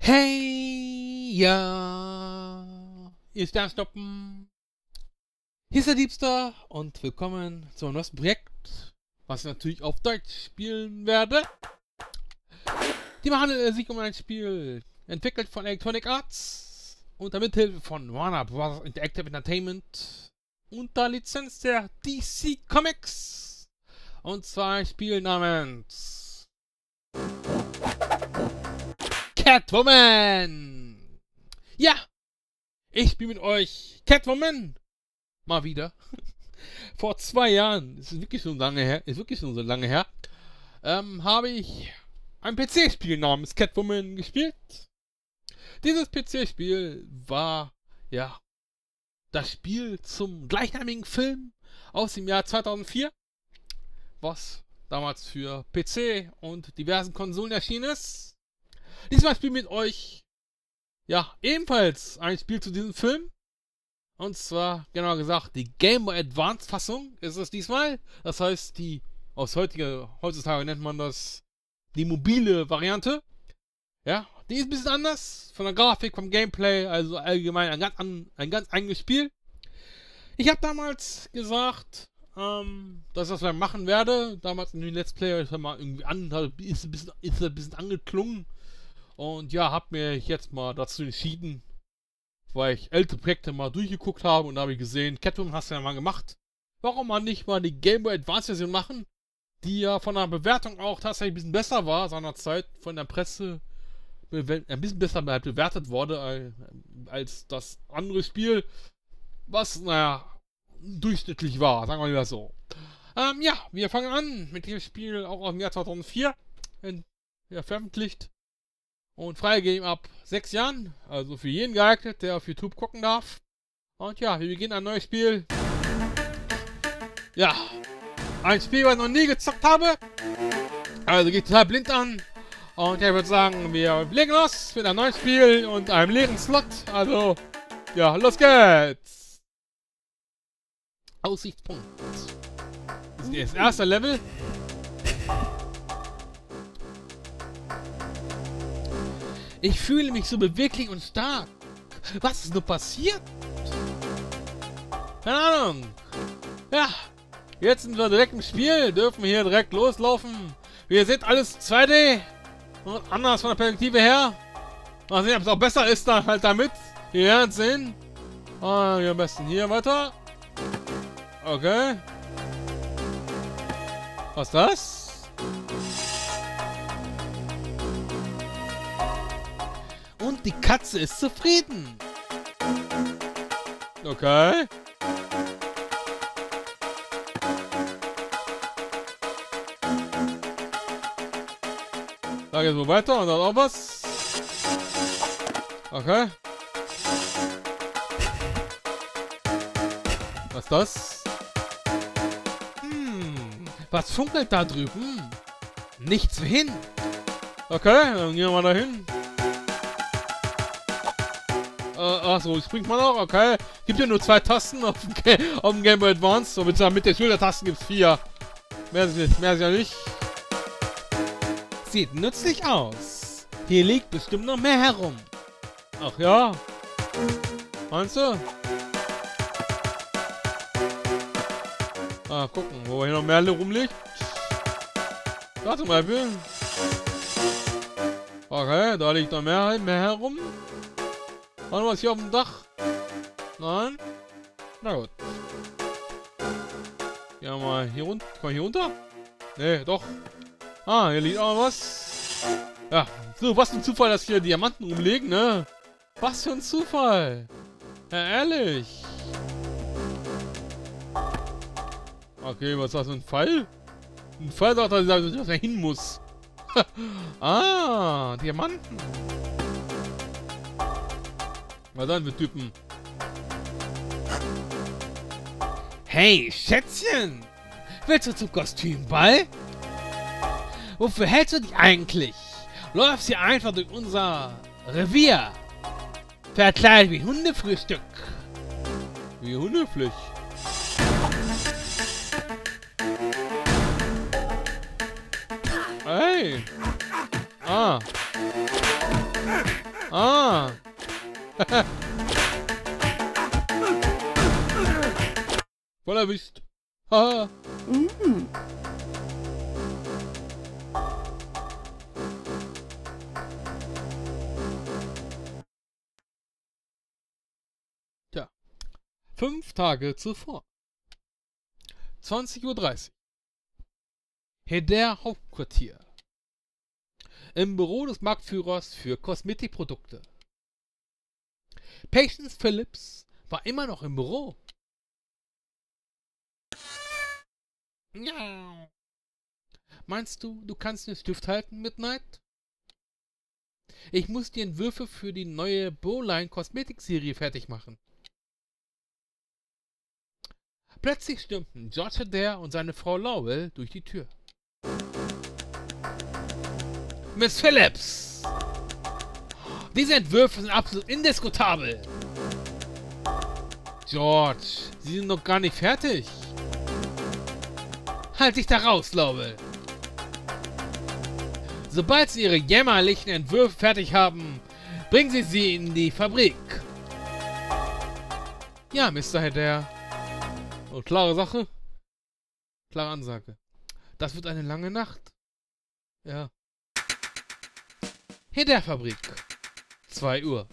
Hey, ja, ihr Sternstoppen. Hier ist der Diebster und willkommen zu einem neuen Projekt, was ich natürlich auf Deutsch spielen werde. Die handelt sich um ein Spiel, entwickelt von Electronic Arts, unter Mithilfe von Warner Bros. Interactive Entertainment, unter Lizenz der DC Comics. Und zwar ein Spiel namens Catwoman! Ja! Ich spiele mit euch Catwoman! Mal wieder. Vor 2 Jahren, ist wirklich schon lange her, habe ich ein PC-Spiel namens Catwoman gespielt. Dieses PC-Spiel war, ja, das Spiel zum gleichnamigen Film aus dem Jahr 2004, was damals für PC und diversen Konsolen erschienen ist. Diesmal spielen wir mit euch, ja, ebenfalls ein Spiel zu diesem Film. Und zwar, genauer gesagt, die Game Boy Advance Fassung ist es diesmal. Das heißt, die, heutzutage nennt man das die mobile Variante. Ja, die ist ein bisschen anders. Von der Grafik, vom Gameplay, also allgemein ein ganz eigenes Spiel. Ich habe damals gesagt, dass ich das mal machen werde. Damals in den Let's Play, ich mal irgendwie ist ein bisschen angeklungen. Und ja, habe mir jetzt mal dazu entschieden, weil ich ältere Projekte mal durchgeguckt habe und da habe ich gesehen, Catwoman hast du ja mal gemacht. Warum mal nicht mal die Game Boy Advance Version machen, die ja von der Bewertung auch tatsächlich ein bisschen besser war, seinerzeit von der Presse ein bisschen besser bewertet wurde als das andere Spiel, was, naja, durchschnittlich war, sagen wir mal so. Ja, wir fangen an mit dem Spiel auch im Jahr 2004 veröffentlicht. Und freigegeben ab 6 Jahren, also für jeden geeignet, der auf YouTube gucken darf. Und ja, wir beginnen ein neues Spiel. Ja, ein Spiel, was ich noch nie gezockt habe. Also geht total blind an. Und ich würde sagen, wir legen los mit einem neuen Spiel und einem leeren Slot. Also, ja, los geht's. Aussichtspunkt. Das ist das erste Level. Ich fühle mich so beweglich und stark. Was ist nur passiert? Keine Ahnung. Ja, jetzt sind wir direkt im Spiel. Dürfen hier direkt loslaufen. Wir sehen alles 2D. Und anders von der Perspektive her. Mal sehen, ob es auch besser ist dann halt damit. Wir werden es sehen. Hier am besten hier weiter. Okay. Was ist das? Und die Katze ist zufrieden. Okay. Da geht's wohl weiter und dann auch was. Okay. Was ist das? Was funkelt da drüben? Nichts hin. Okay, dann gehen wir mal dahin. Achso, springt man auch, okay. Gibt ja nur 2 Tasten auf dem Game Boy Advance. Und mit der Schultertasten gibt es 4. Mehr ist ja nicht. Sieht nützlich aus. Hier liegt bestimmt noch mehr herum. Ach ja. Meinst du? Gucken, wo hier noch mehr rumliegt. Da zum Beispiel. Okay, da liegt noch mehr herum. Warte, was hier auf dem Dach? Nein? Na gut. Ja, mal hier runter. Komm hier runter? Nee, doch. Hier liegt auch was. Ja, so, was für ein Zufall, dass hier Diamanten rumliegen, ne? Was für ein Zufall. Ja, ehrlich. Okay, was ist das für ein Pfeil? Ein Pfeil sagt, dass er hin muss. Diamanten. Was dann für Typen? Hey, Schätzchen! Willst du zum Kostümball? Wofür hältst du dich eigentlich? Läufst hier einfach durch unser Revier. Verkleidet wie Hundefrühstück. Wie Hundefleisch. Hey! Ah. Voll erwischt. Haha. Tja. 5 Tage zuvor. 20:30 Uhr. Heder Hauptquartier. Im Büro des Marktführers für Kosmetikprodukte. Patience Phillips war immer noch im Büro. Ja. Meinst du, du kannst den Stift halten, Midnight? Ich muss die Entwürfe für die neue Bowline Kosmetikserie fertig machen. Plötzlich stürmten George Heder und seine Frau Laurel durch die Tür. Miss Phillips! Diese Entwürfe sind absolut indiskutabel! George, sie sind noch gar nicht fertig! Halt dich da raus, Laurel! Sobald Sie Ihre jämmerlichen Entwürfe fertig haben, bringen Sie sie in die Fabrik! Ja, Mr. Heder. Oh, klare Sache. Klare Ansage. Das wird eine lange Nacht. Ja. Heder-Fabrik. 2 Uhr.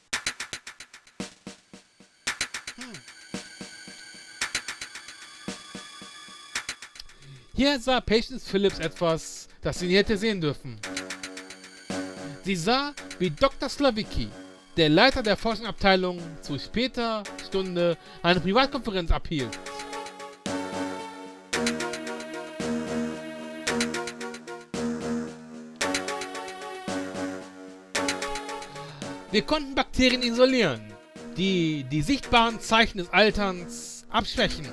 Hier sah Patience Phillips etwas, das sie nie hätte sehen dürfen. Sie sah, wie Dr. Slavicki, der Leiter der Forschungsabteilung, zu später Stunde eine Privatkonferenz abhielt. Wir konnten Bakterien isolieren, die die sichtbaren Zeichen des Alterns abschwächen.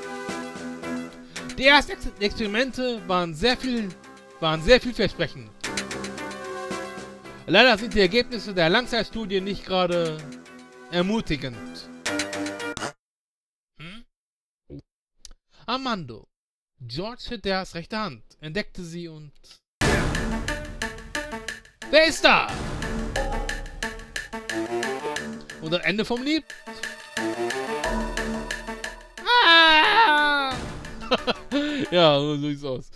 Die ersten Experimente waren sehr vielversprechend. Leider sind die Ergebnisse der Langzeitstudie nicht gerade ermutigend. Armando, George Heders rechte Hand, entdeckte sie und... Wer ist da? Und das Ende vom Lied? Ah! Ja, so sieht's aus.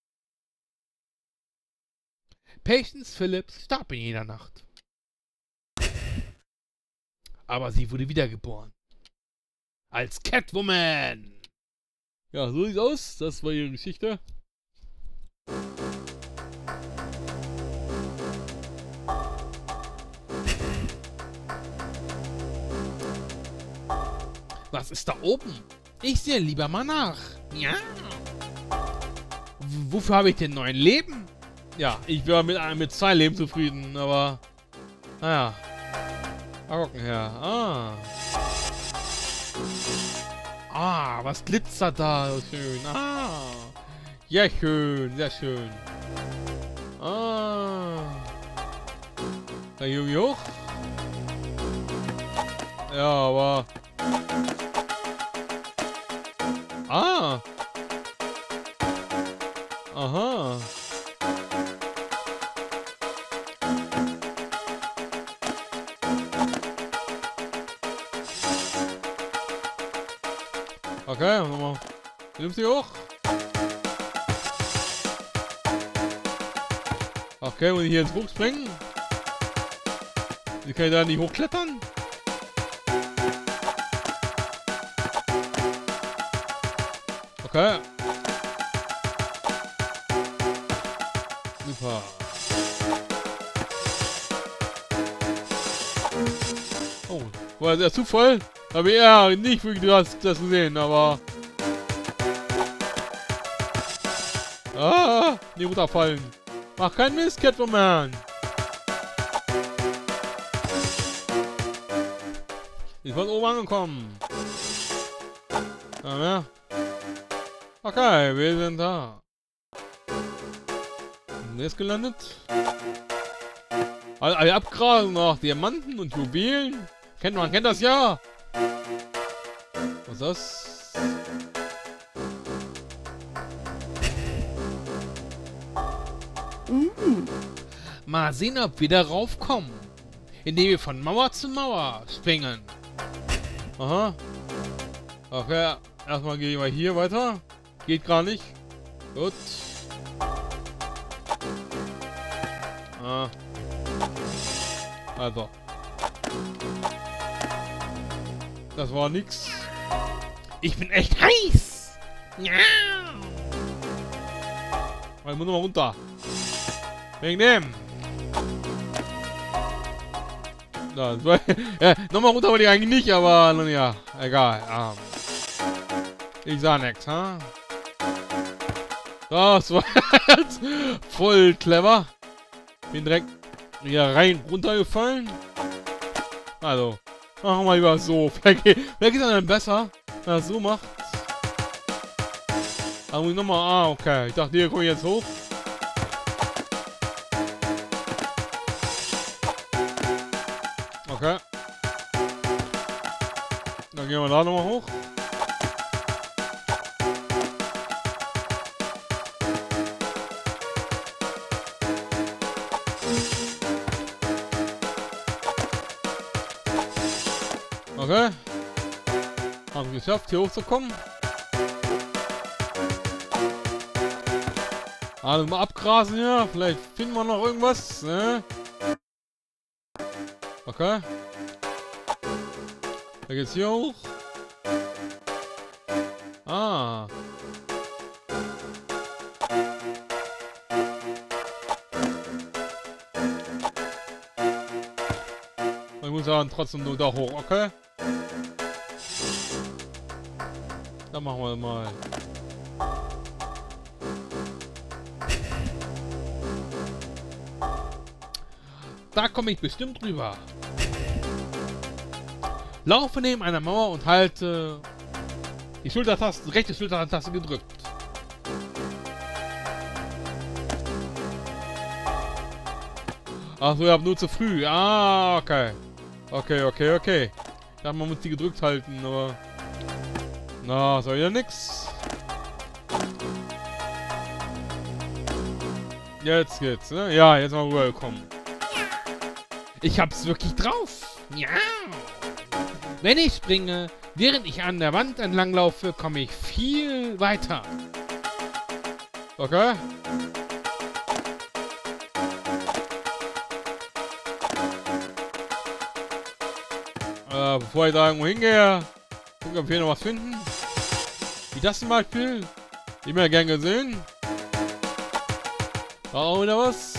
Patience Phillips starb in jener Nacht. Aber sie wurde wiedergeboren. Als Catwoman. Ja, so sieht's aus. Das war ihre Geschichte. Was ist da oben? Ich sehe lieber mal nach. Ja. Wofür habe ich denn 9 Leben? Ja, ich wäre mit 2 Leben zufrieden, aber... Naja. Mal gucken her. Was glitzert da so schön. Ja, schön, sehr schön. Da Junge hoch. Ja, aber... Aha. Okay, nochmal. Nimmst du hoch? Okay, muss ich hier ins Hoch springen? Wie kann ich da nicht hochklettern? Okay. Super. Oh, war der Zufall? Habe ich ja nicht wirklich das gesehen, aber... Die runterfallen. Mach keinen Mist, Catwoman. Ich bin oben angekommen. Ja. Okay, wir sind da. Wer ist gelandet? Alle abgrasen nach Diamanten und Juwelen. Man kennt das ja. Was ist das? Mal sehen, ob wir darauf kommen. indem wir von Mauer zu Mauer springen. Aha. Okay, erstmal gehen wir hier weiter. Geht gar nicht. Gut. Ah. Also. Das war nix. Ich bin echt heiß. Ja. Ich muss nochmal runter. Wegen dem. Ja, nochmal runter wollte ich eigentlich nicht, aber nun ja, egal. Ich sah nix, ha? Das war jetzt voll clever. Bin direkt hier runtergefallen. Also, machen wir lieber so. Vielleicht ist es dann besser, wenn er es so macht. Da muss ich nochmal. Okay. Ich dachte, hier komme ich jetzt hoch. Okay. Dann gehen wir da nochmal hoch. Okay. Haben wir geschafft, hier hochzukommen. Also mal abgrasen hier. Vielleicht finden wir noch irgendwas. Ne? Okay. Da geht's hier hoch. Ah. Ich muss ja trotzdem nur da hoch, okay? Dann machen wir mal. Da komme ich bestimmt drüber. Laufe neben einer Mauer und halte die Schultertaste, rechte Schultertaste gedrückt. Achso, ihr habt nur zu früh. Ah, okay. Okay. Ich dachte, man muss die gedrückt halten, aber... Na, soll ja nix. Jetzt geht's, ne? Ja, jetzt mal rübergekommen. Ich hab's wirklich drauf. Ja. Wenn ich springe, während ich an der Wand entlang laufe, komme ich viel weiter. Okay. Bevor ich da irgendwo hingehe, gucken, ob wir hier noch was finden. Wie das zum Beispiel. Immer gern gesehen. Da auch wieder was.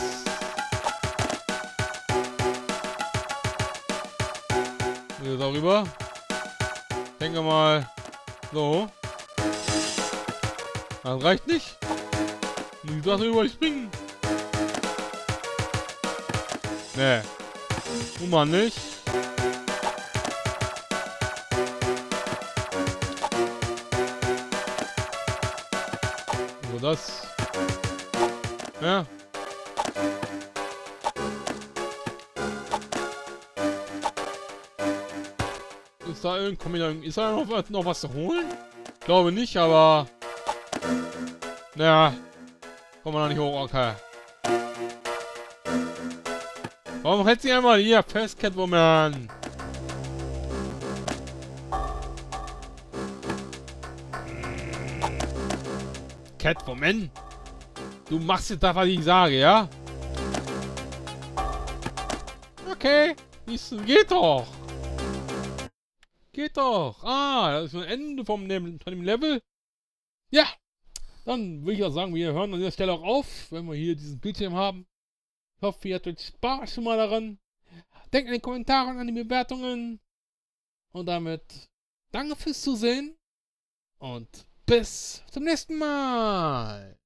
Hier darüber. Denke mal. So. Das reicht nicht. Muss ich darüber springen? Nee. Tun wir nicht. So das. Ja. Ist da noch was zu holen? Ich glaube nicht, aber... Naja. Kommen wir noch nicht hoch, okay. Warum hält sie einmal hier fest, Catwoman? Catwoman? Du machst jetzt das, was ich sage, ja? Okay. Geht doch. Geht doch. Ah, das ist ein Ende von dem Level. Ja. Dann würde ich auch sagen, wir hören an dieser Stelle auch auf, wenn wir hier diesen Bildschirm haben. Ich hoffe, ihr hattet Spaß schon mal daran. Denkt an die Kommentare und an die Bewertungen. Und damit danke fürs Zusehen. Und bis zum nächsten Mal.